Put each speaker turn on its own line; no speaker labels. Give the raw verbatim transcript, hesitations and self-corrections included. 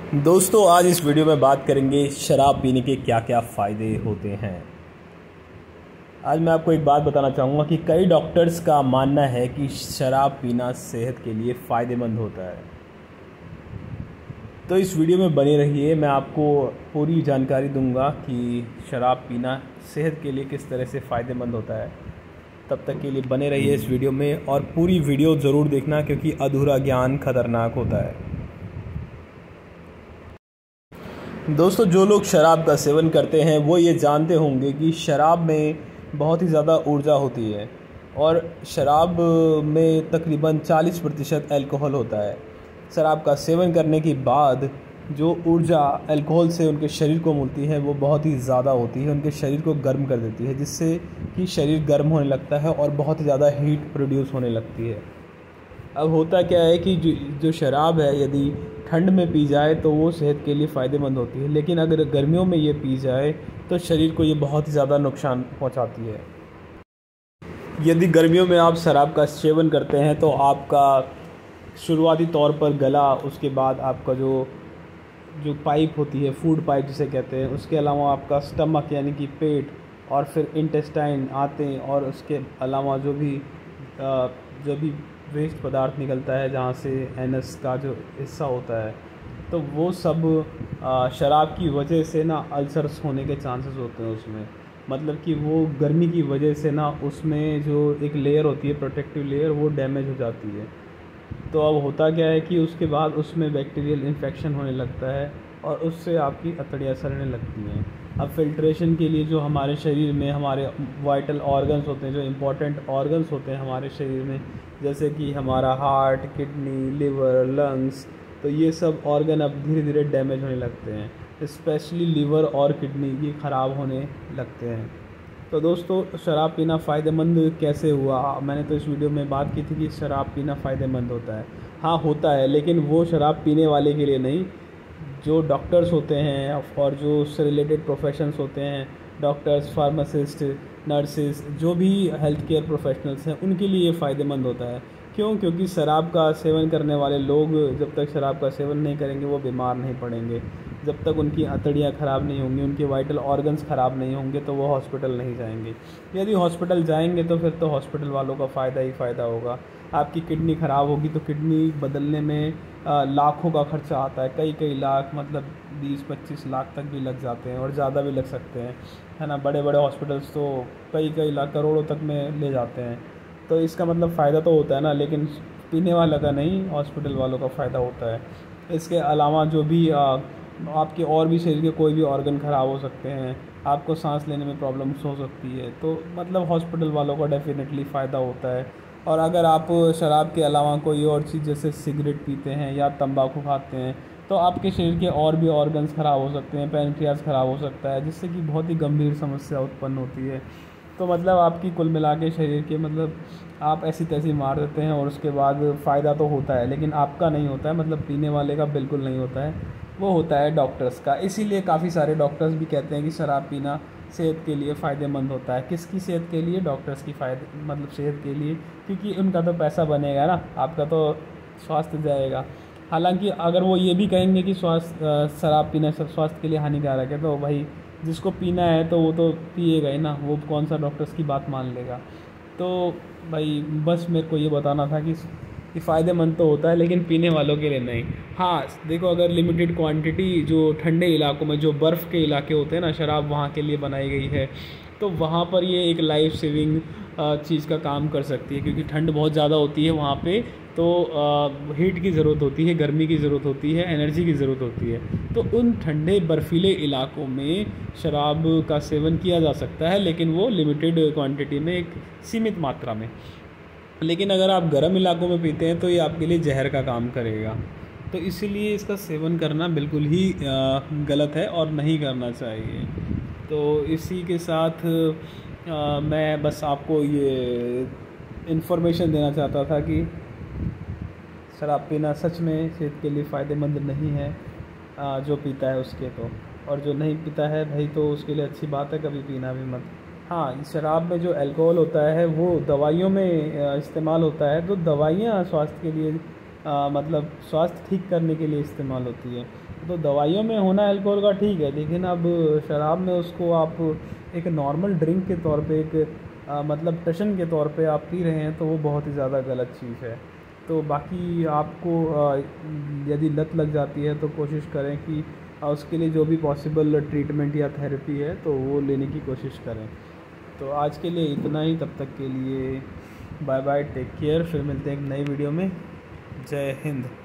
दोस्तों, आज इस वीडियो में बात करेंगे शराब पीने के क्या क्या फ़ायदे होते हैं। आज मैं आपको एक बात बताना चाहूँगा कि कई डॉक्टर्स का मानना है कि शराब पीना सेहत के लिए फ़ायदेमंद होता है। तो इस वीडियो में बने रहिए, मैं आपको पूरी जानकारी दूंगा कि शराब पीना सेहत के लिए किस तरह से फ़ायदेमंद होता है। तब तक के लिए बने रहिए इस वीडियो में और पूरी वीडियो ज़रूर देखना, क्योंकि अधूरा ज्ञान खतरनाक होता है। दोस्तों, जो लोग शराब का सेवन करते हैं वो ये जानते होंगे कि शराब में बहुत ही ज़्यादा ऊर्जा होती है और शराब में तकरीबन चालीस प्रतिशत अल्कोहल होता है। शराब का सेवन करने के बाद जो ऊर्जा अल्कोहल से उनके शरीर को मिलती है वो बहुत ही ज़्यादा होती है, उनके शरीर को गर्म कर देती है, जिससे कि शरीर गर्म होने लगता है और बहुत ही ज़्यादा हीट प्रोड्यूस होने लगती है। अब होता क्या है कि जो जो शराब है यदि ठंड में पी जाए तो वो सेहत के लिए फ़ायदेमंद होती है, लेकिन अगर गर्मियों में ये पी जाए तो शरीर को ये बहुत ही ज़्यादा नुकसान पहुंचाती है। यदि गर्मियों में आप शराब का सेवन करते हैं तो आपका शुरुआती तौर पर गला, उसके बाद आपका जो जो पाइप होती है, फूड पाइप जिसे कहते हैं, उसके अलावा आपका स्टमक यानी कि पेट, और फिर इंटेस्टाइन आते हैं, और उसके अलावा जो भी जो भी वेस्ट पदार्थ निकलता है जहाँ से एनस का जो हिस्सा होता है, तो वो सब शराब की वजह से ना अल्सर्स होने के चांसेस होते हैं उसमें। मतलब कि वो गर्मी की वजह से ना उसमें जो एक लेयर होती है, प्रोटेक्टिव लेयर, वो डैमेज हो जाती है। तो अब होता क्या है कि उसके बाद उसमें बैक्टीरियल इन्फेक्शन होने लगता है और उससे आपकी अतड़ियाँ सड़ने लगती हैं। अब फिल्ट्रेशन के लिए जो हमारे शरीर में हमारे वाइटल ऑर्गन्स होते हैं, जो इम्पोर्टेंट ऑर्गन्स होते हैं हमारे शरीर में, जैसे कि हमारा हार्ट, किडनी, लिवर, लंग्स, तो ये सब ऑर्गन अब धीरे धीरे डैमेज होने लगते हैं। स्पेशली लिवर और किडनी ये ख़राब होने लगते हैं। तो दोस्तों, शराब पीना फ़ायदेमंद कैसे हुआ? मैंने तो इस वीडियो में बात की थी कि शराब पीना फ़ायदेमंद होता है। हाँ, होता है, लेकिन वो शराब पीने वाले के लिए नहीं। जो डॉक्टर्स होते हैं और जो उससे रिलेटेड प्रोफेशंस होते हैं, डॉक्टर्स, फार्मासिस्ट, नर्सेस, जो भी हेल्थ केयर प्रोफेशनल्स हैं, उनके लिए ये फ़ायदेमंद होता है। क्यों? क्योंकि शराब का सेवन करने वाले लोग जब तक शराब का सेवन नहीं करेंगे वो बीमार नहीं पड़ेंगे। जब तक उनकी अतड़ियाँ ख़राब नहीं होंगी, उनके वाइटल ऑर्गन्स ख़राब नहीं होंगे, तो वो हॉस्पिटल नहीं जाएंगे। यदि हॉस्पिटल जाएंगे तो फिर तो हॉस्पिटल वालों का फ़ायदा ही फ़ायदा होगा। आपकी किडनी ख़राब होगी तो किडनी बदलने में आ, लाखों का खर्चा आता है, कई कई लाख, मतलब बीस पच्चीस लाख तक भी लग जाते हैं और ज़्यादा भी लग सकते हैं, है ना। बड़े बड़े हॉस्पिटल्स तो कई कई लाख, करोड़ों तक में ले जाते हैं। तो इसका मतलब फ़ायदा तो होता है ना, लेकिन पीने वाला का नहीं, हॉस्पिटल वालों का फ़ायदा होता है। इसके अलावा जो भी आ, आपके और भी शरीर के कोई भी ऑर्गन ख़राब हो सकते हैं, आपको सांस लेने में प्रॉब्लम्स हो सकती है, तो मतलब हॉस्पिटल वालों का डेफिनेटली फ़ायदा होता है। और अगर आप शराब के अलावा कोई और चीज़ जैसे सिगरेट पीते हैं या तंबाकू खाते हैं तो आपके शरीर के और भी ऑर्गन्स ख़राब हो सकते हैं, पैनक्रियाज ख़राब हो सकता है, जिससे कि बहुत ही गंभीर समस्या उत्पन्न होती है। तो मतलब आपकी कुल मिला के शरीर के, मतलब आप ऐसी तैसी मार देते हैं और उसके बाद फ़ायदा तो होता है, लेकिन आपका नहीं होता है, मतलब पीने वाले का बिल्कुल नहीं होता है, वो होता है डॉक्टर्स का। इसीलिए काफ़ी सारे डॉक्टर्स भी कहते हैं कि शराब पीना सेहत के लिए फ़ायदेमंद होता है। किसकी सेहत के लिए? डॉक्टर्स की फ़ायदे, मतलब सेहत के लिए, क्योंकि उनका तो पैसा बनेगा ना, आपका तो स्वास्थ्य जाएगा। हालांकि अगर वो ये भी कहेंगे कि स्वास्थ्य शराब पीना सब स्वास्थ्य के लिए हानिकारक है, तो भाई जिसको पीना है तो वो तो पिएगा ही ना, वो कौन सा डॉक्टर्स की बात मान लेगा। तो भाई बस मेरे को ये बताना था कि कि फ़ायदेमंद तो होता है, लेकिन पीने वालों के लिए नहीं। हाँ देखो, अगर लिमिटेड क्वांटिटी, जो ठंडे इलाकों में, जो बर्फ़ के इलाके होते हैं ना, शराब वहाँ के लिए बनाई गई है, तो वहाँ पर ये एक लाइफ सेविंग चीज़ का काम कर सकती है, क्योंकि ठंड बहुत ज़्यादा होती है वहाँ पे, तो हीट की ज़रूरत होती है, गर्मी की ज़रूरत होती है, एनर्जी की ज़रूरत होती है। तो उन ठंडे बर्फीले इलाकों में शराब का सेवन किया जा सकता है, लेकिन वो लिमिटेड क्वांटिटी में, एक सीमित मात्रा में। लेकिन अगर आप गर्म इलाकों में पीते हैं तो ये आपके लिए जहर का काम करेगा। तो इसीलिए इसका सेवन करना बिल्कुल ही गलत है और नहीं करना चाहिए। तो इसी के साथ आ, मैं बस आपको ये इन्फॉर्मेशन देना चाहता था कि शराब पीना सच में सेहत के लिए फ़ायदेमंद नहीं है, आ, जो पीता है उसके तो, और जो नहीं पीता है भाई तो उसके लिए अच्छी बात है, कभी पीना भी मत। हाँ, शराब में जो अल्कोहल होता है वो दवाइयों में इस्तेमाल होता है, तो दवाइयाँ स्वास्थ्य के लिए आ, मतलब स्वास्थ्य ठीक करने के लिए इस्तेमाल होती है। तो दवाइयों में होना अल्कोहल का ठीक है, लेकिन अब शराब में उसको आप एक नॉर्मल ड्रिंक के तौर पे, एक आ, मतलब टशन के तौर पे आप पी रहे हैं, तो वो बहुत ही ज़्यादा गलत चीज़ है। तो बाकी आपको आ, यदि लत लग जाती है तो कोशिश करें कि आ, उसके लिए जो भी पॉसिबल ट्रीटमेंट या थेरेपी है तो वो लेने की कोशिश करें। तो आज के लिए इतना ही, तब तक के लिए बाय बाय, टेक केयर। फिर मिलते हैं एक नई वीडियो में। जय हिंद।